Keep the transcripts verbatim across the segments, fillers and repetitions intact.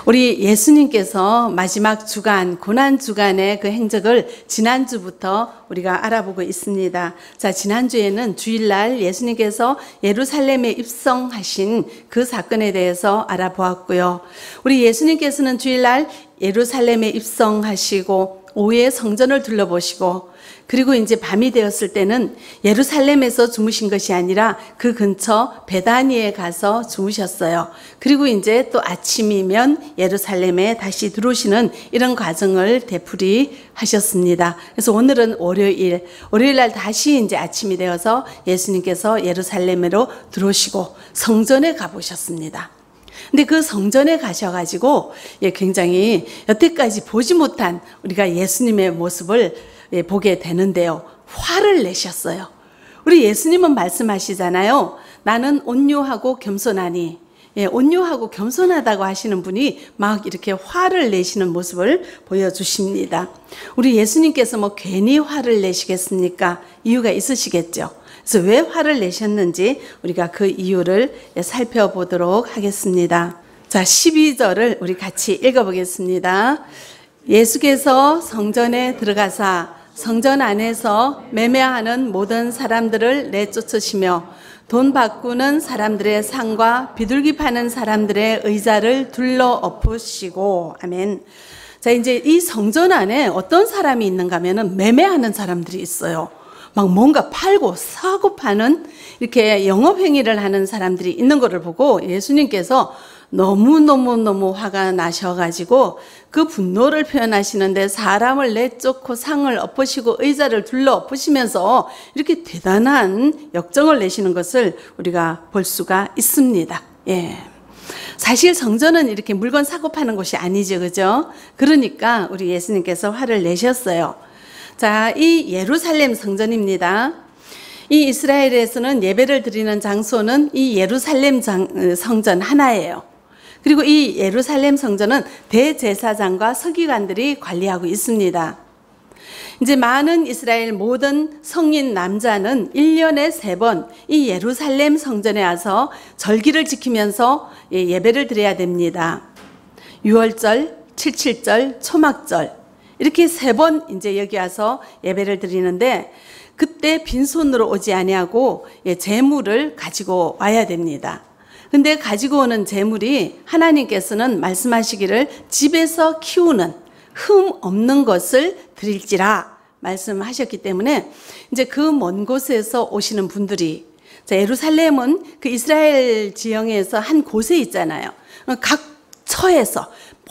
우리 예수님께서 마지막 주간, 고난 주간의 그 행적을 지난주부터 우리가 알아보고 있습니다. 자, 지난주에는 주일날 예수님께서 예루살렘에 입성하신 그 사건에 대해서 알아보았고요. 우리 예수님께서는 주일날 예루살렘에 입성하시고 오후에 성전을 둘러보시고, 그리고 이제 밤이 되었을 때는 예루살렘에서 주무신 것이 아니라 그 근처 베다니에 가서 주무셨어요. 그리고 이제 또 아침이면 예루살렘에 다시 들어오시는 이런 과정을 되풀이 하셨습니다. 그래서 오늘은 월요일, 월요일 날 다시 이제 아침이 되어서 예수님께서 예루살렘으로 들어오시고 성전에 가보셨습니다. 근데 그 성전에 가셔가지고 굉장히 여태까지 보지 못한 우리가 예수님의 모습을 보게 되는데요. 화를 내셨어요. 우리 예수님은 말씀하시잖아요. 나는 온유하고 겸손하니. 예, 온유하고 겸손하다고 하시는 분이 막 이렇게 화를 내시는 모습을 보여주십니다. 우리 예수님께서 뭐 괜히 화를 내시겠습니까? 이유가 있으시겠죠. 그래서 왜 화를 내셨는지 우리가 그 이유를 살펴보도록 하겠습니다. 자, 십이 절을 우리 같이 읽어보겠습니다. 예수께서 성전에 들어가사 성전 안에서 매매하는 모든 사람들을 내쫓으시며 돈 바꾸는 사람들의 상과 비둘기 파는 사람들의 의자를 둘러 엎으시고. 아멘. 자, 이제 이 성전 안에 어떤 사람이 있는가 하면은 매매하는 사람들이 있어요. 막 뭔가 팔고 사고 파는 이렇게 영업행위를 하는 사람들이 있는 것을 보고 예수님께서 너무너무너무 화가 나셔가지고 그 분노를 표현하시는데 사람을 내쫓고 상을 엎으시고 의자를 둘러 엎으시면서 이렇게 대단한 역정을 내시는 것을 우리가 볼 수가 있습니다. 예. 사실 성전은 이렇게 물건 사고 파는 곳이 아니죠, 그죠? 그러니까 우리 예수님께서 화를 내셨어요. 자, 이 예루살렘 성전입니다. 이 이스라엘에서는 예배를 드리는 장소는 이 예루살렘 장, 성전 하나예요. 그리고 이 예루살렘 성전은 대제사장과 서기관들이 관리하고 있습니다. 이제 많은 이스라엘 모든 성인 남자는 일 년에 세 번 이 예루살렘 성전에 와서 절기를 지키면서 예배를 드려야 됩니다. 유월절, 칠칠절, 초막절 이렇게 세 번 이제 여기 와서 예배를 드리는데 그때 빈손으로 오지 아니하고 제물을 가지고 와야 됩니다. 근데 가지고 오는 제물이 하나님께서는 말씀하시기를 집에서 키우는 흠 없는 것을 드릴지라 말씀하셨기 때문에 이제 그 먼 곳에서 오시는 분들이, 자, 예루살렘은 그 이스라엘 지형에서 한 곳에 있잖아요. 각 처에서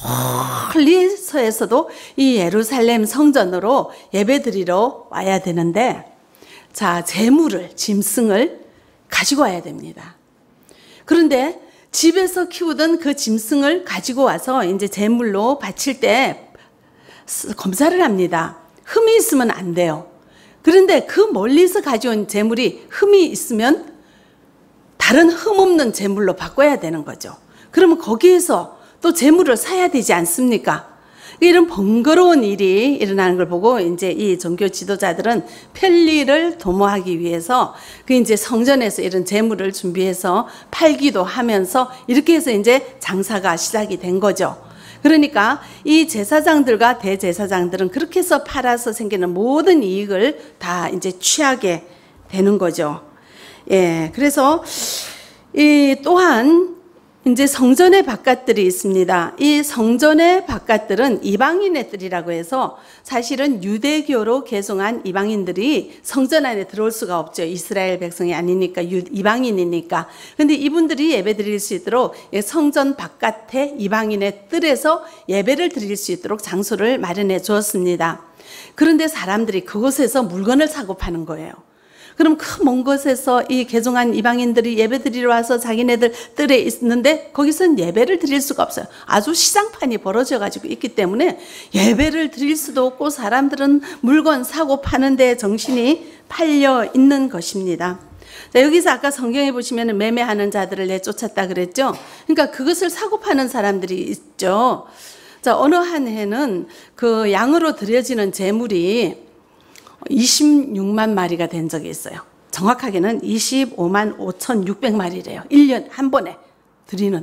멀리서에서도 이 예루살렘 성전으로 예배드리러 와야 되는데, 자, 제물을, 짐승을 가지고 와야 됩니다. 그런데 집에서 키우던 그 짐승을 가지고 와서 이제 제물로 바칠 때 검사를 합니다. 흠이 있으면 안 돼요. 그런데 그 멀리서 가져온 제물이 흠이 있으면 다른 흠 없는 제물로 바꿔야 되는 거죠. 그러면 거기에서 또 제물을 사야 되지 않습니까? 이런 번거로운 일이 일어나는 걸 보고 이제 이 종교 지도자들은 편리를 도모하기 위해서 그 이제 성전에서 이런 제물을 준비해서 팔기도 하면서 이렇게 해서 이제 장사가 시작이 된 거죠. 그러니까 이 제사장들과 대제사장들은 그렇게 해서 팔아서 생기는 모든 이익을 다 이제 취하게 되는 거죠. 예, 그래서 이 또한 이제 성전의 바깥들이 있습니다. 이 성전의 바깥들은 이방인의 뜰이라고 해서 사실은 유대교로 개종한 이방인들이 성전 안에 들어올 수가 없죠. 이스라엘 백성이 아니니까, 이방인이니까. 그런데 이분들이 예배 드릴 수 있도록 성전 바깥에 이방인의 뜰에서 예배를 드릴 수 있도록 장소를 마련해 주었습니다. 그런데 사람들이 그곳에서 물건을 사고 파는 거예요. 그럼 그 먼 곳에서 이 개종한 이방인들이 예배 드리러 와서 자기네들 뜰에 있는데 거기서는 예배를 드릴 수가 없어요. 아주 시장판이 벌어져 가지고 있기 때문에 예배를 드릴 수도 없고 사람들은 물건 사고 파는 데 정신이 팔려 있는 것입니다. 자, 여기서 아까 성경에 보시면 매매하는 자들을 내쫓았다 그랬죠. 그러니까 그것을 사고 파는 사람들이 있죠. 자, 어느 한 해는 그 양으로 드려지는 제물이 이십육만 마리가 된 적이 있어요. 정확하게는 이십오만 오천육백 마리래요. 일 년 한 번에 드리는.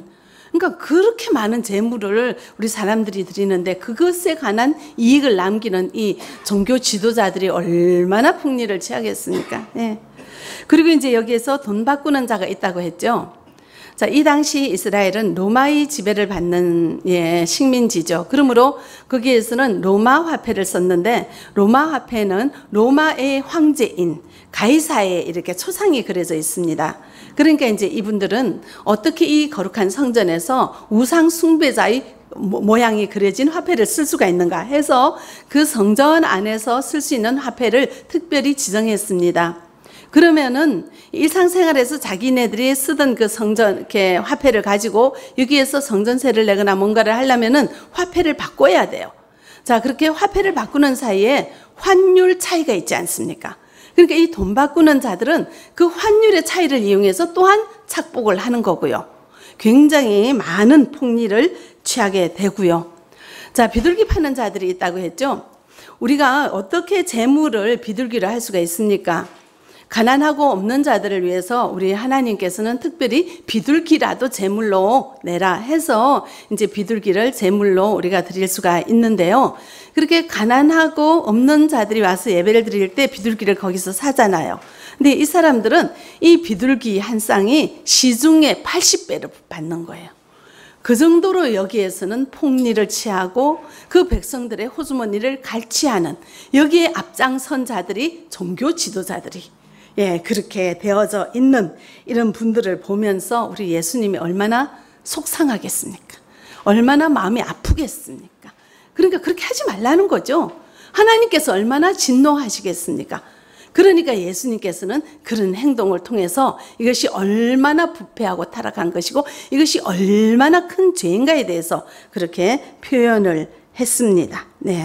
그러니까 그렇게 많은 재물을 우리 사람들이 드리는데 그것에 관한 이익을 남기는 이 종교 지도자들이 얼마나 풍리를 취하겠습니까? 예. 그리고 이제 여기에서 돈 바꾸는 자가 있다고 했죠. 자, 이 당시 이스라엘은 로마의 지배를 받는 예, 식민지죠. 그러므로 거기에서는 로마 화폐를 썼는데 로마 화폐는 로마의 황제인 가이사의 이렇게 초상이 그려져 있습니다. 그러니까 이제 이분들은 어떻게 이 거룩한 성전에서 우상 숭배자의 모양이 그려진 화폐를 쓸 수가 있는가 해서 그 성전 안에서 쓸 수 있는 화폐를 특별히 지정했습니다. 그러면은 일상생활에서 자기네들이 쓰던 그 성전 이렇게 화폐를 가지고 여기에서 성전세를 내거나 뭔가를 하려면은 화폐를 바꿔야 돼요. 자, 그렇게 화폐를 바꾸는 사이에 환율 차이가 있지 않습니까? 그러니까 이 돈 바꾸는 자들은 그 환율의 차이를 이용해서 또한 착복을 하는 거고요. 굉장히 많은 폭리를 취하게 되고요. 자, 비둘기 파는 자들이 있다고 했죠. 우리가 어떻게 재물을 비둘기로 할 수가 있습니까? 가난하고 없는 자들을 위해서 우리 하나님께서는 특별히 비둘기라도 제물로 내라 해서 이제 비둘기를 제물로 우리가 드릴 수가 있는데요. 그렇게 가난하고 없는 자들이 와서 예배를 드릴 때 비둘기를 거기서 사잖아요. 근데 이 사람들은 이 비둘기 한 쌍이 시중에 팔십 배를 받는 거예요. 그 정도로 여기에서는 폭리를 취하고 그 백성들의 호주머니를 갈취하는 여기에 앞장선 자들이 종교 지도자들이 예, 그렇게 되어져 있는 이런 분들을 보면서 우리 예수님이 얼마나 속상하겠습니까? 얼마나 마음이 아프겠습니까? 그러니까 그렇게 하지 말라는 거죠. 하나님께서 얼마나 진노하시겠습니까? 그러니까 예수님께서는 그런 행동을 통해서 이것이 얼마나 부패하고 타락한 것이고 이것이 얼마나 큰 죄인가에 대해서 그렇게 표현을 했습니다. 네.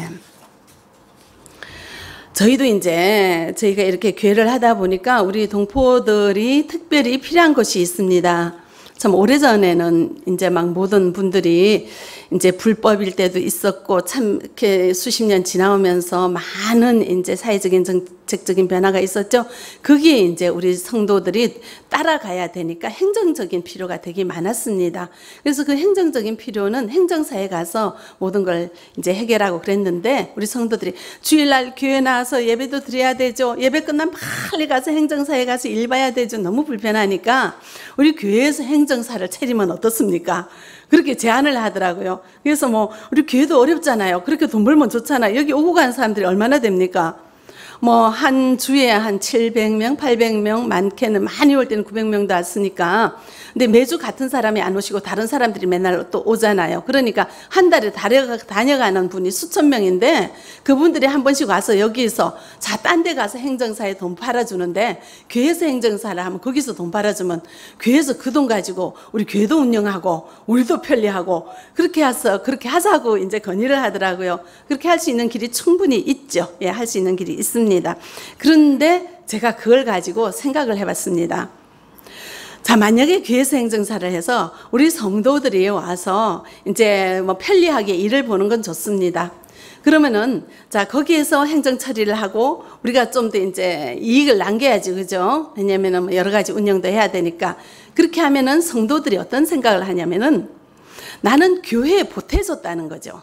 저희도 이제 저희가 이렇게 교회를 하다 보니까 우리 동포들이 특별히 필요한 것이 있습니다. 참 오래전에는 이제 막 모든 분들이 이제 불법일 때도 있었고 참 이렇게 수십 년 지나오면서 많은 이제 사회적인 정책적인 변화가 있었죠. 거기에 이제 우리 성도들이 따라가야 되니까 행정적인 필요가 되게 많았습니다. 그래서 그 행정적인 필요는 행정사에 가서 모든 걸 이제 해결하고 그랬는데 우리 성도들이 주일날 교회 나와서 예배도 드려야 되죠. 예배 끝나면 빨리 가서 행정사에 가서 일 봐야 되죠. 너무 불편하니까 우리 교회에서 행정사를 차리면 어떻습니까? 그렇게 제안을 하더라고요. 그래서 뭐 우리 교회도 어렵잖아요. 그렇게 돈 벌면 좋잖아요. 여기 오고 가는 사람들이 얼마나 됩니까? 뭐 한 주에 한 칠백 명, 팔백 명, 많게는 많이 올 때는 구백 명도 왔으니까. 근데 매주 같은 사람이 안 오시고 다른 사람들이 맨날 또 오잖아요. 그러니까 한 달에 다녀가는 분이 수천 명인데 그분들이 한 번씩 와서 여기서 자, 딴 데 가서 행정사에 돈 팔아주는데 교회에서 행정사를 하면 거기서 돈 팔아주면 교회에서 그 돈 가지고 우리 교회도 운영하고 우리도 편리하고 그렇게 해서 그렇게 하자고 이제 건의를 하더라고요. 그렇게 할 수 있는 길이 충분히 있죠. 예, 할 수 있는 길이 있습니다. 그런데 제가 그걸 가지고 생각을 해봤습니다. 자, 만약에 교회에서 행정사를 해서 우리 성도들이 와서 이제 뭐 편리하게 일을 보는 건 좋습니다. 그러면은 자, 거기에서 행정 처리를 하고 우리가 좀 더 이제 이익을 남겨야지, 그죠? 왜냐면은 여러 가지 운영도 해야 되니까. 그렇게 하면은 성도들이 어떤 생각을 하냐면은 나는 교회에 보태줬다는 거죠.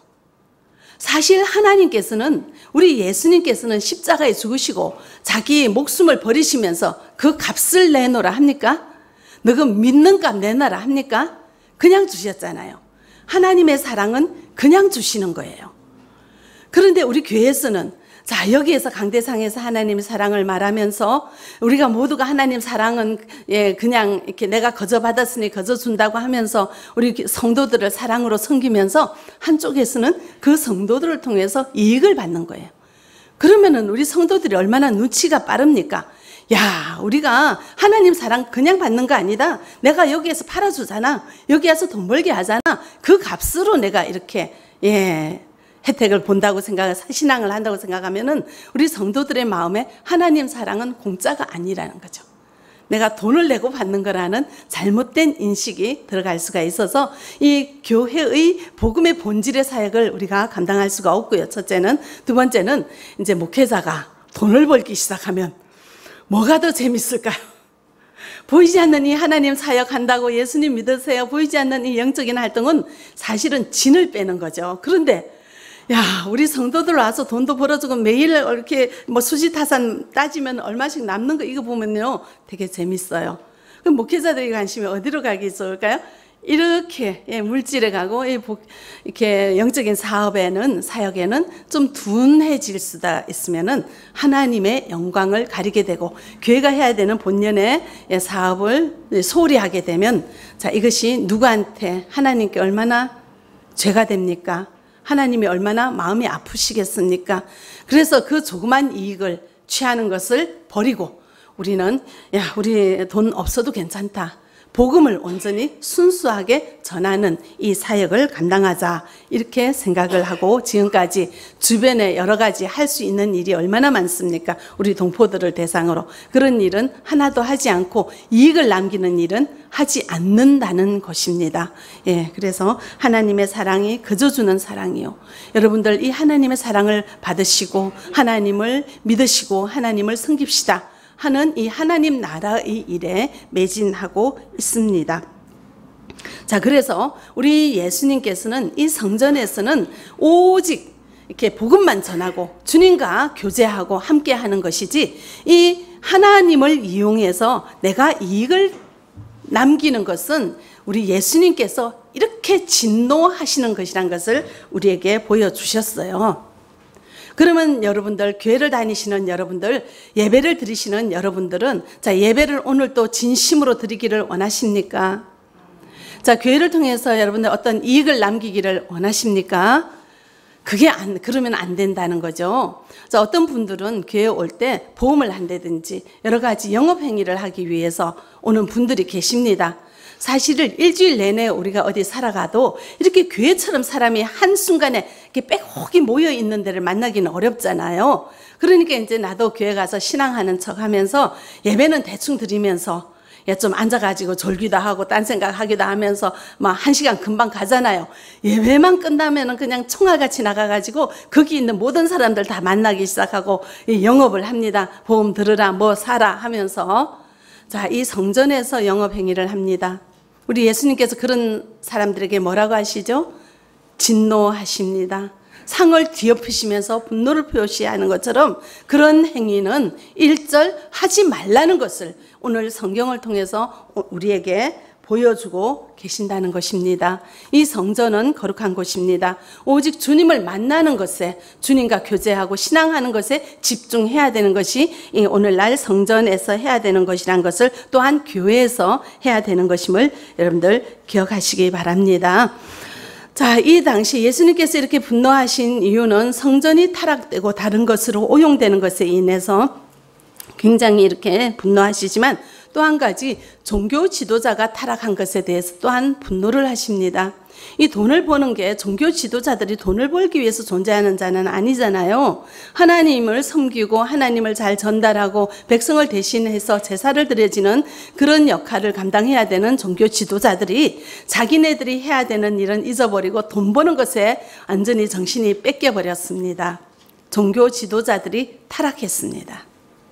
사실 하나님께서는 우리 예수님께서는 십자가에 죽으시고 자기 목숨을 버리시면서 그 값을 내놓으라 합니까? 너가 믿는 값 내놔라 합니까? 그냥 주셨잖아요. 하나님의 사랑은 그냥 주시는 거예요. 그런데 우리 교회에서는 자, 여기에서 강대상에서 하나님의 사랑을 말하면서 우리가 모두가 하나님 사랑은 예, 그냥 이렇게 내가 거저 받았으니 거저 준다고 하면서 우리 성도들을 사랑으로 섬기면서 한쪽에서는 그 성도들을 통해서 이익을 받는 거예요. 그러면은 우리 성도들이 얼마나 눈치가 빠릅니까? 야, 우리가 하나님 사랑 그냥 받는 거 아니다. 내가 여기에서 팔아주잖아. 여기 와서 돈 벌게 하잖아. 그 값으로 내가 이렇게 예 혜택을 본다고 생각, 신앙을 한다고 생각하면은 우리 성도들의 마음에 하나님 사랑은 공짜가 아니라는 거죠. 내가 돈을 내고 받는 거라는 잘못된 인식이 들어갈 수가 있어서 이 교회의 복음의 본질의 사역을 우리가 감당할 수가 없고요. 첫째는. 두 번째는 이제 목회자가 돈을 벌기 시작하면 뭐가 더 재밌을까요? 보이지 않는 이 하나님 사역한다고 예수님 믿으세요. 보이지 않는 이 영적인 활동은 사실은 진을 빼는 거죠. 그런데 야, 우리 성도들 와서 돈도 벌어주고 매일 이렇게 뭐 수지타산 따지면 얼마씩 남는 거 이거 보면요 되게 재밌어요. 그럼 목회자들이 관심이 어디로 가기 좋을까요? 이렇게 예, 물질에 가고 예, 이렇게 영적인 사업에는 사역에는 좀 둔해질 수가 있으면은 하나님의 영광을 가리게 되고 교회가 해야 되는 본연의 예, 사업을 소홀히 하게 되면 자 이것이 누구한테 하나님께 얼마나 죄가 됩니까? 하나님이 얼마나 마음이 아프시겠습니까? 그래서 그 조그만 이익을 취하는 것을 버리고 우리는 야 우리 돈 없어도 괜찮다. 복음을 온전히 순수하게 전하는 이 사역을 감당하자 이렇게 생각을 하고 지금까지 주변에 여러 가지 할 수 있는 일이 얼마나 많습니까? 우리 동포들을 대상으로 그런 일은 하나도 하지 않고 이익을 남기는 일은 하지 않는다는 것입니다. 예, 그래서 하나님의 사랑이 그저 주는 사랑이요. 여러분들 이 하나님의 사랑을 받으시고 하나님을 믿으시고 하나님을 섬깁시다. 하는 이 하나님 나라의 일에 매진하고 있습니다. 자, 그래서 우리 예수님께서는 이 성전에서는 오직 이렇게 복음만 전하고 주님과 교제하고 함께 하는 것이지 이 하나님을 이용해서 내가 이익을 남기는 것은 우리 예수님께서 이렇게 진노하시는 것이란 것을 우리에게 보여주셨어요. 그러면 여러분들 교회를 다니시는 여러분들 예배를 드리시는 여러분들은 자 예배를 오늘 또 진심으로 드리기를 원하십니까? 자 교회를 통해서 여러분들 어떤 이익을 남기기를 원하십니까? 그게 안 그러면 안 된다는 거죠. 자 어떤 분들은 교회에 올 때 보험을 한다든지 여러 가지 영업 행위를 하기 위해서 오는 분들이 계십니다. 사실은 일주일 내내 우리가 어디 살아가도 이렇게 교회처럼 사람이 한순간에 이렇게 빼곡히 모여 있는 데를 만나기는 어렵잖아요. 그러니까 이제 나도 교회 가서 신앙하는 척 하면서 예배는 대충 드리면서 좀 앉아가지고 졸기도 하고 딴 생각하기도 하면서 막 한 시간 금방 가잖아요. 예배만 끝나면은 그냥 총알같이 나가가지고 거기 있는 모든 사람들 다 만나기 시작하고 영업을 합니다. 보험 들으라 뭐 사라 하면서 자, 이 성전에서 영업 행위를 합니다. 우리 예수님께서 그런 사람들에게 뭐라고 하시죠? 진노하십니다. 상을 뒤엎으시면서 분노를 표시하는 것처럼 그런 행위는 일절 하지 말라는 것을 오늘 성경을 통해서 우리에게 보여주고 계신다는 것입니다. 이 성전은 거룩한 곳입니다. 오직 주님을 만나는 것에 주님과 교제하고 신앙하는 것에 집중해야 되는 것이 오늘날 성전에서 해야 되는 것이란 것을 또한 교회에서 해야 되는 것임을 여러분들 기억하시기 바랍니다. 자, 이 당시 예수님께서 이렇게 분노하신 이유는 성전이 타락되고 다른 것으로 오용되는 것에 인해서 굉장히 이렇게 분노하시지만 또 한 가지 종교 지도자가 타락한 것에 대해서 또한 분노를 하십니다. 이 돈을 버는 게 종교 지도자들이 돈을 벌기 위해서 존재하는 자는 아니잖아요. 하나님을 섬기고 하나님을 잘 전달하고 백성을 대신해서 제사를 드려지는 그런 역할을 감당해야 되는 종교 지도자들이 자기네들이 해야 되는 일은 잊어버리고 돈 버는 것에 완전히 정신이 뺏겨버렸습니다. 종교 지도자들이 타락했습니다.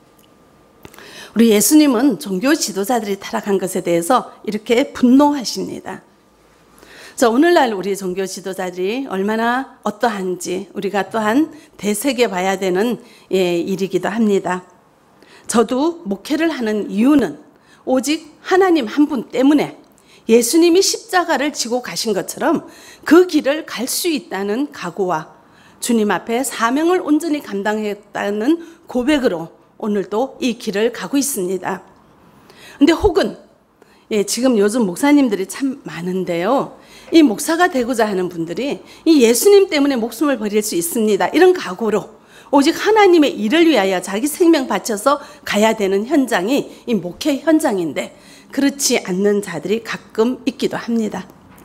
우리 예수님은 종교 지도자들이 타락한 것에 대해서 이렇게 분노하십니다. 자, 오늘날 우리 종교 지도자들이 얼마나 어떠한지 우리가 또한 되새겨봐야 되는 예, 일이기도 합니다. 저도 목회를 하는 이유는 오직 하나님 한 분 때문에 예수님이 십자가를 지고 가신 것처럼 그 길을 갈 수 있다는 각오와 주님 앞에 사명을 온전히 감당했다는 고백으로 오늘도 이 길을 가고 있습니다. 근데 혹은 예, 지금 요즘 목사님들이 참 많은데요. 이 목사가 되고자 하는 분들이 이 예수님 때문에 목숨을 버릴 수 있습니다. 이런 각오로 오직 하나님의 일을 위하여 자기 생명 바쳐서 가야 되는 현장이 이 목회 현장인데 그렇지 않는 자들이 가끔 있기도 합니다.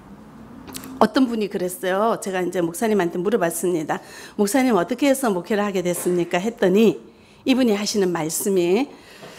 어떤 분이 그랬어요. 제가 이제 목사님한테 물어봤습니다. 목사님 어떻게 해서 목회를 하게 됐습니까? 했더니 이분이 하시는 말씀이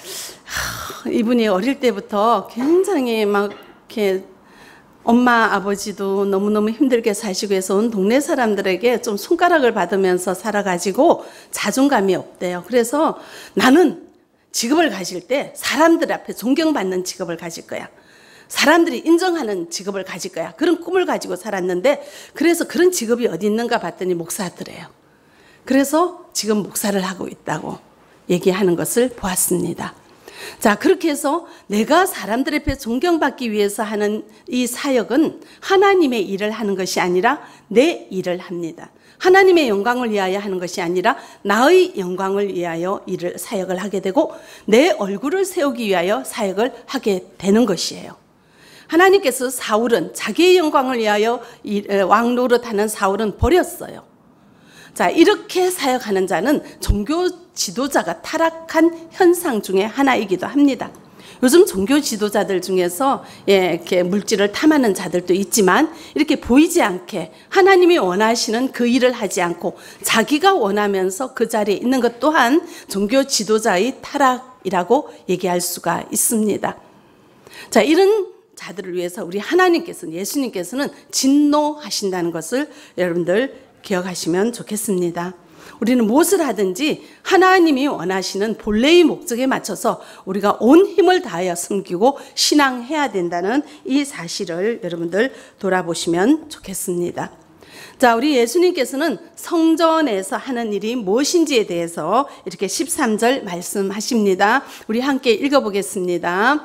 하, 이분이 어릴 때부터 굉장히 막 이렇게 엄마 아버지도 너무너무 힘들게 사시고 해서 온 동네 사람들에게 좀 손가락을 받으면서 살아가지고 자존감이 없대요. 그래서 나는 직업을 가질 때 사람들 앞에 존경받는 직업을 가질 거야. 사람들이 인정하는 직업을 가질 거야. 그런 꿈을 가지고 살았는데 그래서 그런 직업이 어디 있는가 봤더니 목사더래요. 그래서 지금 목사를 하고 있다고 얘기하는 것을 보았습니다. 자, 그렇게 해서 내가 사람들 앞에 존경받기 위해서 하는 이 사역은 하나님의 일을 하는 것이 아니라 내 일을 합니다. 하나님의 영광을 위하여 하는 것이 아니라 나의 영광을 위하여 일을 사역을 하게 되고 내 얼굴을 세우기 위하여 사역을 하게 되는 것이에요. 하나님께서 사울은 자기의 영광을 위하여 왕 노릇하는 사울은 버렸어요. 자, 이렇게 사역하는 자는 종교 지도자가 타락한 현상 중에 하나이기도 합니다. 요즘 종교 지도자들 중에서 예, 이렇게 물질을 탐하는 자들도 있지만 이렇게 보이지 않게 하나님이 원하시는 그 일을 하지 않고 자기가 원하면서 그 자리에 있는 것 또한 종교 지도자의 타락이라고 얘기할 수가 있습니다. 자, 이런 자들을 위해서 우리 하나님께서는, 예수님께서는 진노하신다는 것을 여러분들 기억하시면 좋겠습니다. 우리는 무엇을 하든지 하나님이 원하시는 본래의 목적에 맞춰서 우리가 온 힘을 다하여 섬기고 신앙해야 된다는 이 사실을 여러분들 돌아보시면 좋겠습니다. 자, 우리 예수님께서는 성전에서 하는 일이 무엇인지에 대해서 이렇게 십삼 절 말씀하십니다. 우리 함께 읽어보겠습니다.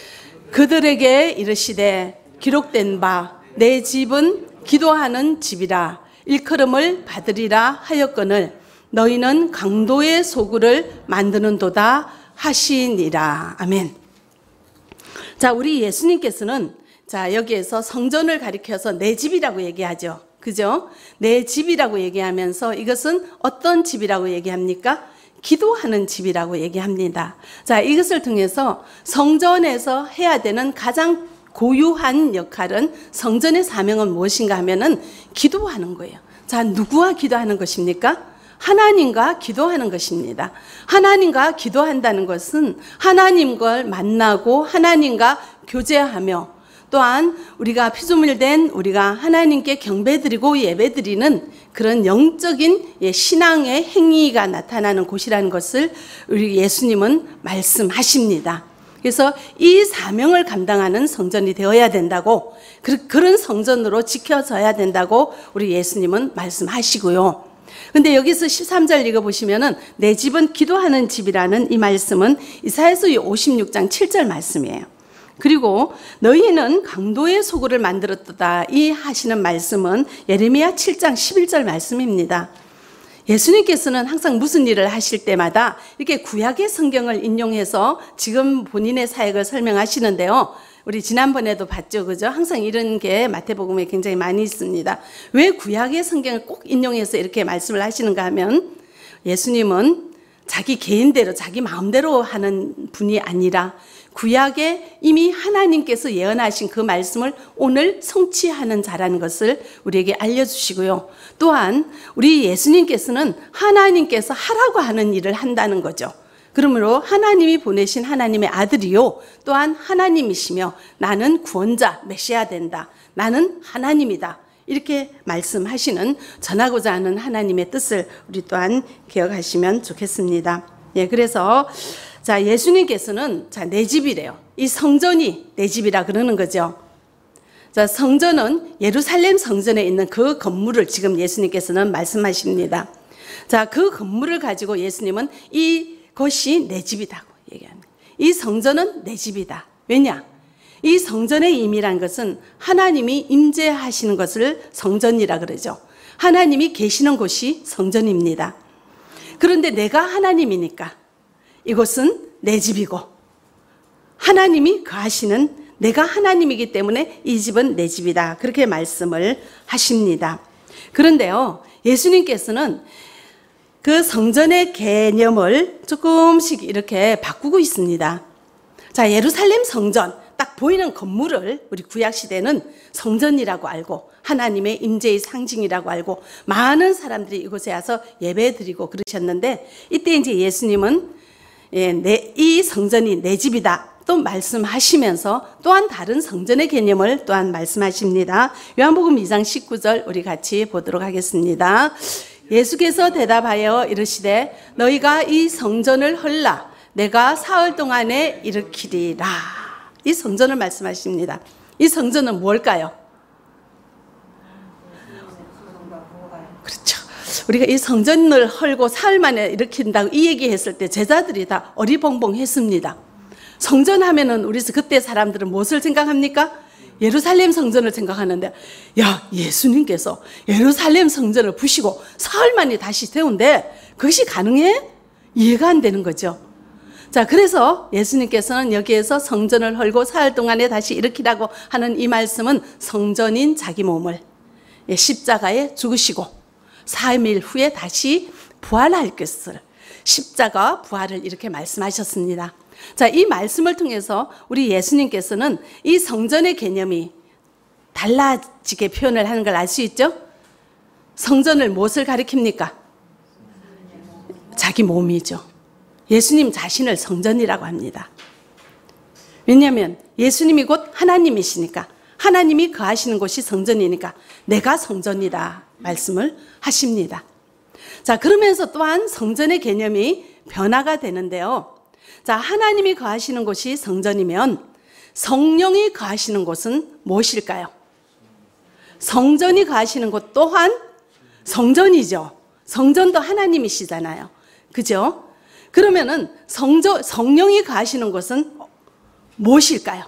그들에게 이르시되 기록된 바 내 집은 기도하는 집이라 일컬음을 받으리라 하였거늘 너희는 강도의 소굴을 만드는도다 하시니라. 아멘. 자, 우리 예수님께서는 자, 여기에서 성전을 가리켜서 내 집이라고 얘기하죠. 그죠? 내 집이라고 얘기하면서 이것은 어떤 집이라고 얘기합니까? 기도하는 집이라고 얘기합니다. 자, 이것을 통해서 성전에서 해야 되는 가장 고유한 역할은, 성전의 사명은 무엇인가 하면은 기도하는 거예요. 자, 누구와 기도하는 것입니까? 하나님과 기도하는 것입니다. 하나님과 기도한다는 것은 하나님과 만나고 하나님과 교제하며 또한 우리가 피조물된 우리가 하나님께 경배드리고 예배드리는 그런 영적인 신앙의 행위가 나타나는 곳이라는 것을 우리 예수님은 말씀하십니다. 그래서 이 사명을 감당하는 성전이 되어야 된다고, 그런 성전으로 지켜져야 된다고 우리 예수님은 말씀하시고요. 근데 여기서 십삼 절 읽어보시면은 내 집은 기도하는 집이라는 이 말씀은 이사야서 오십육 장 칠 절 말씀이에요. 그리고 너희는 강도의 소굴을 만들었다 이 하시는 말씀은 예레미야 칠 장 십일 절 말씀입니다. 예수님께서는 항상 무슨 일을 하실 때마다 이렇게 구약의 성경을 인용해서 지금 본인의 사역을 설명하시는데요. 우리 지난번에도 봤죠, 그죠? 항상 이런 게 마태복음에 굉장히 많이 있습니다. 왜 구약의 성경을 꼭 인용해서 이렇게 말씀을 하시는가 하면 예수님은 자기 개인대로 자기 마음대로 하는 분이 아니라 구약에 이미 하나님께서 예언하신 그 말씀을 오늘 성취하는 자라는 것을 우리에게 알려주시고요. 또한 우리 예수님께서는 하나님께서 하라고 하는 일을 한다는 거죠. 그러므로 하나님이 보내신 하나님의 아들이요 또한 하나님이시며 나는 구원자 메시아 된다. 나는 하나님이다. 이렇게 말씀하시는, 전하고자 하는 하나님의 뜻을 우리 또한 기억하시면 좋겠습니다. 예, 그래서 자, 예수님께서는 자, 내 집이래요. 이 성전이 내 집이라 그러는 거죠. 자, 성전은 예루살렘 성전에 있는 그 건물을 지금 예수님께서는 말씀하십니다. 자, 그 건물을 가지고 예수님은 이것이 내 집이라고 얘기합니다. 이 성전은 내 집이다. 왜냐? 이 성전의 의미란 것은 하나님이 임재하시는 것을 성전이라 그러죠. 하나님이 계시는 곳이 성전입니다. 그런데 내가 하나님이니까 이곳은 내 집이고 하나님이 거하시는, 내가 하나님이기 때문에 이 집은 내 집이다. 그렇게 말씀을 하십니다. 그런데요, 예수님께서는 그 성전의 개념을 조금씩 이렇게 바꾸고 있습니다. 자, 예루살렘 성전, 딱 보이는 건물을 우리 구약시대는 성전이라고 알고 하나님의 임재의 상징이라고 알고 많은 사람들이 이곳에 와서 예배드리고 그러셨는데, 이때 이제 예수님은 예, 내, 이 성전이 내 집이다 또 말씀하시면서 또한 다른 성전의 개념을 또한 말씀하십니다. 요한복음 이 장 십구 절 우리 같이 보도록 하겠습니다. 예수께서 대답하여 이르시되 너희가 이 성전을 헐라 내가 사흘 동안에 일으키리라. 이 성전을 말씀하십니다. 이 성전은 뭘까요? 그렇죠. 우리가 이 성전을 헐고 사흘 만에 일으킨다고 이 얘기했을 때 제자들이 다 어리벙벙했습니다. 성전 하면은 우리 그때 사람들은 무엇을 생각합니까? 예루살렘 성전을 생각하는데, 야, 예수님께서 예루살렘 성전을 부시고 사흘 만에 다시 세운데 그것이 가능해? 이해가 안 되는 거죠. 자, 그래서 예수님께서는 여기에서 성전을 헐고 사흘 동안에 다시 일으키라고 하는 이 말씀은 성전인 자기 몸을 십자가에 죽으시고 삼 일 후에 다시 부활할 것을, 십자가 부활을 이렇게 말씀하셨습니다. 자, 이 말씀을 통해서 우리 예수님께서는 이 성전의 개념이 달라지게 표현을 하는 걸 알 수 있죠? 성전을 무엇을 가리킵니까? 자기 몸이죠. 예수님 자신을 성전이라고 합니다. 왜냐하면 예수님이 곧 하나님이시니까, 하나님이 거하시는 곳이 성전이니까 내가 성전이다 말씀을 하십니다. 자, 그러면서 또한 성전의 개념이 변화가 되는데요. 자, 하나님이 거하시는 곳이 성전이면 성령이 거하시는 곳은 무엇일까요? 성전이 거하시는 곳 또한 성전이죠. 성전도 하나님이시잖아요. 그죠? 그러면은 성전, 성령이 거하시는 곳은 무엇일까요?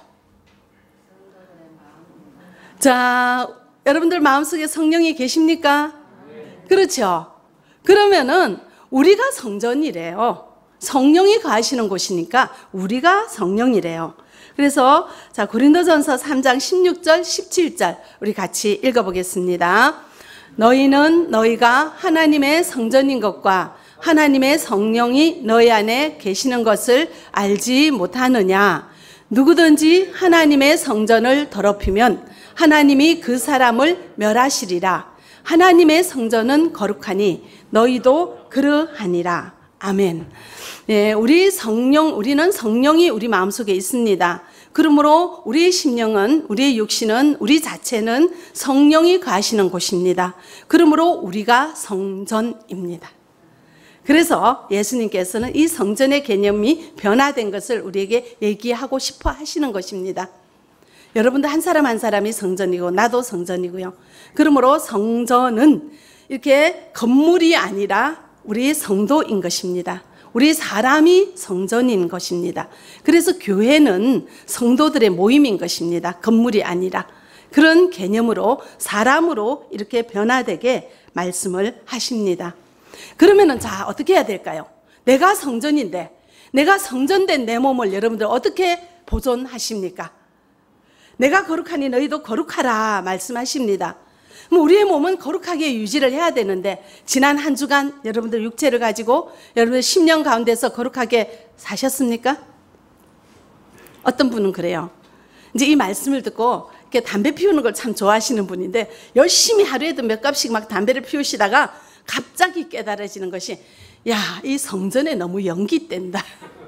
자, 여러분들 마음속에 성령이 계십니까? 그렇죠. 그러면은 우리가 성전이래요. 성령이 거하시는 곳이니까 우리가 성령이래요. 그래서 자, 고린도전서 삼 장 십육 절 십칠 절 우리 같이 읽어보겠습니다. 너희는 너희가 하나님의 성전인 것과 하나님의 성령이 너희 안에 계시는 것을 알지 못하느냐. 누구든지 하나님의 성전을 더럽히면 하나님이 그 사람을 멸하시리라. 하나님의 성전은 거룩하니 너희도 그러하니라. 아멘. 네, 우리 성령, 우리는 성령이 우리 마음속에 있습니다. 그러므로 우리의 심령은, 우리의 육신은, 우리 자체는 성령이 거하시는 곳입니다. 그러므로 우리가 성전입니다. 그래서 예수님께서는 이 성전의 개념이 변화된 것을 우리에게 얘기하고 싶어 하시는 것입니다. 여러분들 한 사람 한 사람이 성전이고 나도 성전이고요. 그러므로 성전은 이렇게 건물이 아니라 우리 성도인 것입니다. 우리 사람이 성전인 것입니다. 그래서 교회는 성도들의 모임인 것입니다. 건물이 아니라. 그런 개념으로 사람으로 이렇게 변화되게 말씀을 하십니다. 그러면은 자, 어떻게 해야 될까요? 내가 성전인데, 내가 성전된 내 몸을 여러분들 어떻게 보존하십니까? 내가 거룩하니 너희도 거룩하라 말씀하십니다. 그럼 우리의 몸은 거룩하게 유지를 해야 되는데, 지난 한 주간 여러분들 육체를 가지고 여러분들 심령 가운데서 거룩하게 사셨습니까? 어떤 분은 그래요. 이제 이 말씀을 듣고 이렇게 담배 피우는 걸 참 좋아하시는 분인데, 열심히 하루에도 몇 갑씩 막 담배를 피우시다가 갑자기 깨달아지는 것이, 야, 이 성전에 너무 연기 뗀다.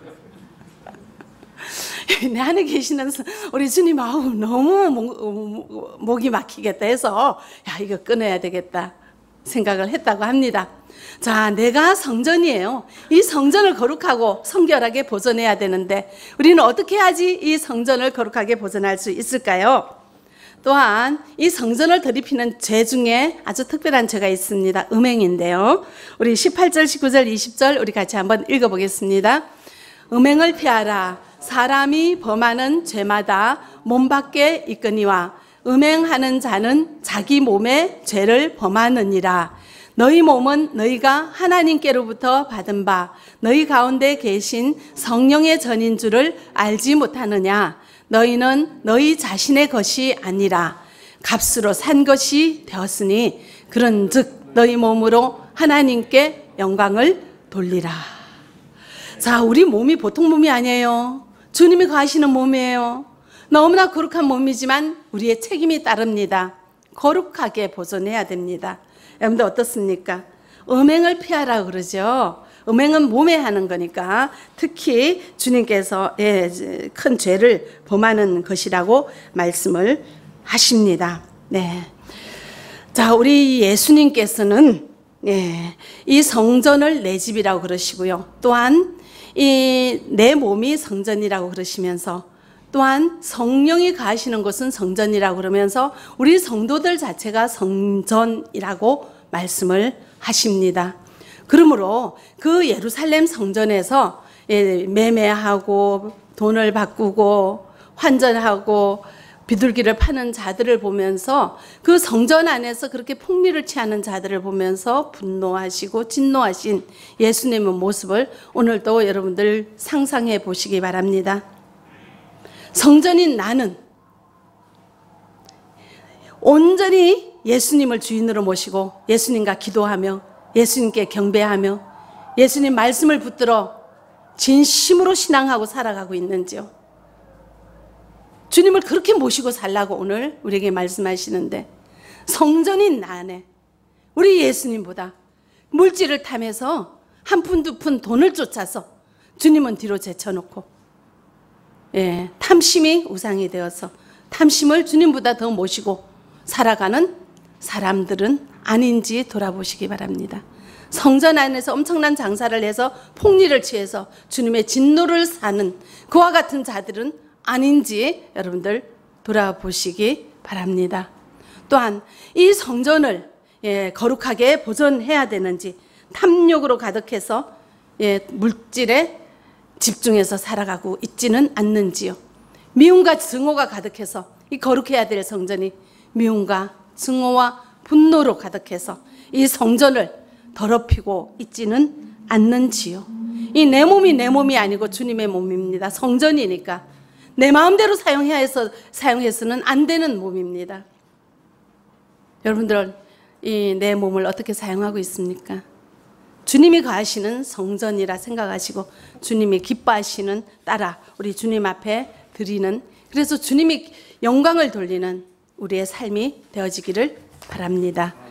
내 안에 계시는 우리 주님, 아우, 너무 목, 목이 막히겠다 해서, 야, 이거 끊어야 되겠다 생각을 했다고 합니다. 자, 내가 성전이에요. 이 성전을 거룩하고 성결하게 보존해야 되는데, 우리는 어떻게 해야지 이 성전을 거룩하게 보존할 수 있을까요? 또한 이 성전을 더럽히는 죄 중에 아주 특별한 죄가 있습니다. 음행인데요. 우리 십팔 절, 십구 절, 이십 절 우리 같이 한번 읽어보겠습니다. 음행을 피하라. 사람이 범하는 죄마다 몸 밖에 있거니와 음행하는 자는 자기 몸에 죄를 범하느니라. 너희 몸은 너희가 하나님께로부터 받은 바 너희 가운데 계신 성령의 전인 줄을 알지 못하느냐. 너희는 너희 자신의 것이 아니라 값으로 산 것이 되었으니 그런즉 너희 몸으로 하나님께 영광을 돌리라. 자, 우리 몸이 보통 몸이 아니에요. 주님이 거하시는 몸이에요. 너무나 거룩한 몸이지만 우리의 책임이 따릅니다. 거룩하게 보존해야 됩니다. 여러분들 어떻습니까? 음행을 피하라 그러죠. 음행은 몸에 하는 거니까 특히 주님께서 큰 죄를 범하는 것이라고 말씀을 하십니다. 네. 자, 우리 예수님께서는 예, 이 성전을 내 집이라고 그러시고요. 또한 이 내 몸이 성전이라고 그러시면서 또한 성령이 가시는 곳은 성전이라고 그러면서 우리 성도들 자체가 성전이라고 말씀을 하십니다. 그러므로 그 예루살렘 성전에서 매매하고 돈을 바꾸고 환전하고 비둘기를 파는 자들을 보면서 그 성전 안에서 그렇게 폭리를 취하는 자들을 보면서 분노하시고 진노하신 예수님의 모습을 오늘도 여러분들 상상해 보시기 바랍니다. 성전인 나는 온전히 예수님을 주인으로 모시고 예수님과 기도하며 예수님께 경배하며 예수님 말씀을 붙들어 진심으로 신앙하고 살아가고 있는지요? 주님을 그렇게 모시고 살라고 오늘 우리에게 말씀하시는데, 성전인 나 안에 우리 예수님보다 물질을 탐해서 한 푼 두 푼 돈을 쫓아서 주님은 뒤로 제쳐놓고, 예, 탐심이 우상이 되어서 탐심을 주님보다 더 모시고 살아가는 사람들은 아닌지 돌아보시기 바랍니다. 성전 안에서 엄청난 장사를 해서 폭리를 취해서 주님의 진노를 사는 그와 같은 자들은 아닌지 여러분들 돌아보시기 바랍니다. 또한 이 성전을 예, 거룩하게 보존해야 되는지, 탐욕으로 가득해서 예, 물질에 집중해서 살아가고 있지는 않는지요. 미움과 증오가 가득해서 이 거룩해야 될 성전이 미움과 증오와 분노로 가득해서 이 성전을 더럽히고 있지는 않는지요. 이 내 몸이 내 몸이 아니고 주님의 몸입니다. 성전이니까 내 마음대로 사용해서, 사용해서는 안 되는 몸입니다. 여러분들 이 내 몸을 어떻게 사용하고 있습니까? 주님이 거하시는 성전이라 생각하시고 주님이 기뻐하시는 따라 우리 주님 앞에 드리는, 그래서 주님이 영광을 돌리는 우리의 삶이 되어지기를 바랍니다.